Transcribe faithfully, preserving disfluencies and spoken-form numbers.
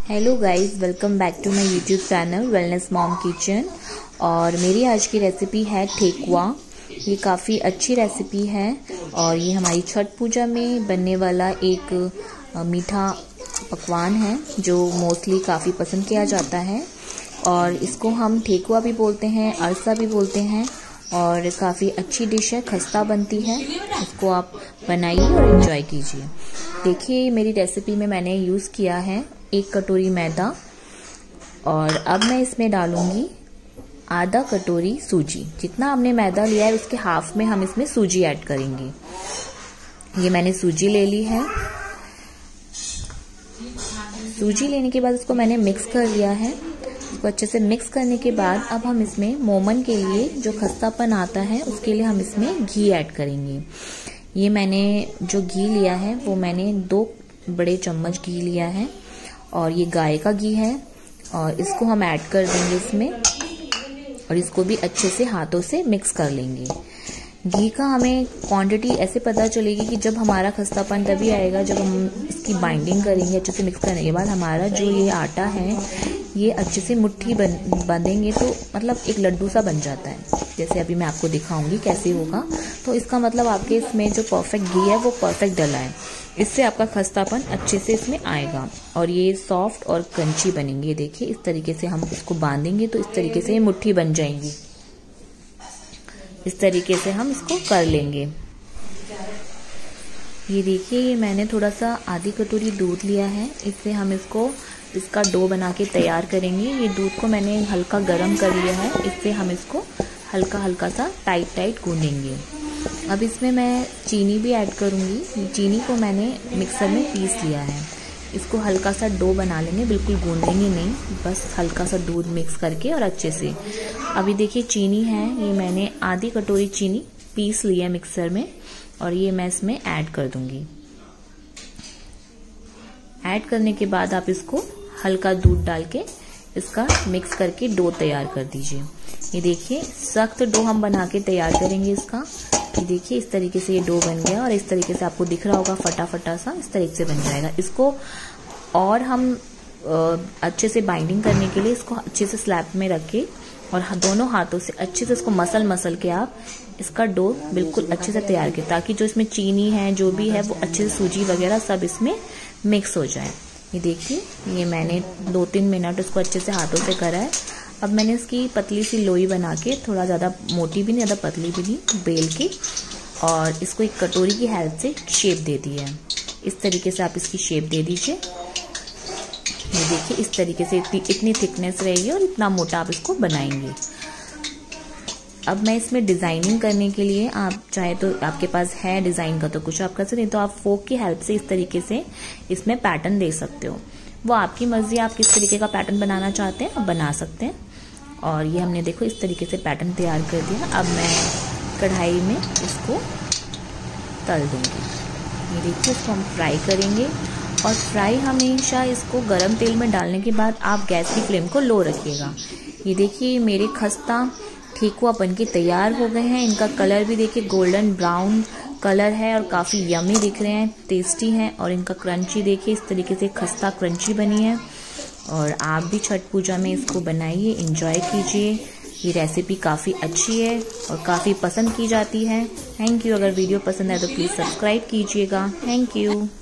Hello guys, welcome back to my YouTube channel wellness mom kitchen. और मेरी आज की रेसिपी है ठेकुआ। ये काफ़ी अच्छी रेसिपी है और ये हमारी छठ पूजा में बनने वाला एक मीठा पकवान है जो मोस्टली काफ़ी पसंद किया जाता है। और इसको हम ठेकुआ भी बोलते हैं, अरसा भी बोलते हैं और काफ़ी अच्छी डिश है, खस्ता बनती है। इसको आप बनाइए और एंजॉय कीजिए। देखिए मेरी रेसिपी में मैंने यूज़ किया है एक कटोरी मैदा और अब मैं इसमें डालूंगी आधा कटोरी सूजी। जितना हमने मैदा लिया है उसके हाफ में हम इसमें सूजी ऐड करेंगे। ये मैंने सूजी ले ली है। सूजी लेने के बाद इसको मैंने मिक्स कर लिया है। इसको अच्छे से मिक्स करने के बाद अब हम इसमें मोमन के लिए जो खस्तापन आता है उसके लिए हम इसमें घी ऐड करेंगे। ये मैंने जो घी लिया है वो मैंने दो बड़े चम्मच घी लिया है और ये गाय का घी है और इसको हम ऐड कर देंगे इसमें और इसको भी अच्छे से हाथों से मिक्स कर लेंगे। घी का हमें क्वांटिटी ऐसे पता चलेगी कि जब हमारा खस्तापन तभी आएगा जब हम इसकी बाइंडिंग करेंगे। अच्छे से मिक्स करने के बाद हमारा जो ये आटा है ये अच्छे से मुट्ठी बन बांधेंगे तो मतलब एक लड्डू सा बन जाता है। जैसे अभी मैं आपको दिखाऊंगी कैसे होगा। तो इसका मतलब आपके इसमें जो परफेक्ट घी है वो परफेक्ट डला है। इससे आपका खस्तापन अच्छे से इसमें आएगा और ये सॉफ्ट और क्रंची बनेंगे। देखिए इस तरीके से हम इसको बांधेंगे तो इस तरीके से ये मुट्ठी बन जाएंगी। इस तरीके से हम इसको कर लेंगे। ये देखिए ये मैंने थोड़ा सा आधी कटोरी दूध लिया है। इससे हम इसको इसका डो बना के तैयार करेंगे। ये दूध को मैंने हल्का गर्म कर लिया है। इससे हम इसको हल्का हल्का सा टाइट टाइट गूंदेंगे। अब इसमें मैं चीनी भी ऐड करूँगी। चीनी को मैंने मिक्सर में पीस लिया है। इसको हल्का सा डो बना लेंगे, बिल्कुल गूंदेंगे नहीं, बस हल्का सा दूध मिक्स करके और अच्छे से। अभी देखिए चीनी है, ये मैंने आधी कटोरी चीनी पीस ली है मिक्सर में और ये मैं इसमें ऐड कर दूंगी। ऐड करने के बाद आप इसको हल्का दूध डाल के इसका मिक्स करके डो तैयार कर दीजिए। ये देखिए सख्त डो हम बना के तैयार करेंगे इसका। ये देखिए इस तरीके से ये डो बन गया और इस तरीके से आपको दिख रहा होगा फटा फटा सा, इस तरीके से बन जाएगा। इसको और हम अच्छे से बाइंडिंग करने के लिए इसको अच्छे से स्लैब में रख के और दोनों हाथों से अच्छे से इसको मसल मसल के आप इसका डो बिल्कुल अच्छे से तैयार करें ताकि जो इसमें चीनी है जो भी है वो अच्छे से सूजी वगैरह सब इसमें मिक्स हो जाए। ये देखिए ये मैंने दो तीन मिनट इसको अच्छे से हाथों से करा है। अब मैंने इसकी पतली सी लोई बना के, थोड़ा ज़्यादा मोटी भी नहीं ज़्यादा पतली भी नहीं, बेल के और इसको एक कटोरी की हेल्प से शेप दे दी है। इस तरीके से आप इसकी शेप दे दीजिए। ये देखिए इस तरीके से इतनी इतनी थिकनेस रहेगी और इतना मोटा आप इसको बनाएंगे। अब मैं इसमें डिज़ाइनिंग करने के लिए, आप चाहे तो आपके पास है डिज़ाइन का तो कुछ आप कर सकते हैं, तो आप फोक की हेल्प से इस तरीके से इसमें पैटर्न दे सकते हो। वो आपकी मर्जी, आप किस तरीके का पैटर्न बनाना चाहते हैं आप बना सकते हैं। और ये हमने देखो इस तरीके से पैटर्न तैयार कर दिया। अब मैं कढ़ाई में इसको तल दूंगी। ये देखिए इसको हम फ्राई करेंगे और फ्राई हमेशा इसको गरम तेल में डालने के बाद आप गैस की फ्लेम को लो रखिएगा। ये देखिए मेरे खस्ता ठेकुआ बन के तैयार हो गए हैं। इनका कलर भी देखिए गोल्डन ब्राउन कलर है और काफ़ी यमी दिख रहे हैं, टेस्टी हैं। और इनका क्रंची देखिए इस तरीके से खस्ता क्रंची बनी है। और आप भी छठ पूजा में इसको बनाइए, एंजॉय कीजिए। ये रेसिपी काफ़ी अच्छी है और काफ़ी पसंद की जाती है। Thank you. अगर वीडियो पसंद है तो प्लीज़ सब्सक्राइब कीजिएगा। Thank you.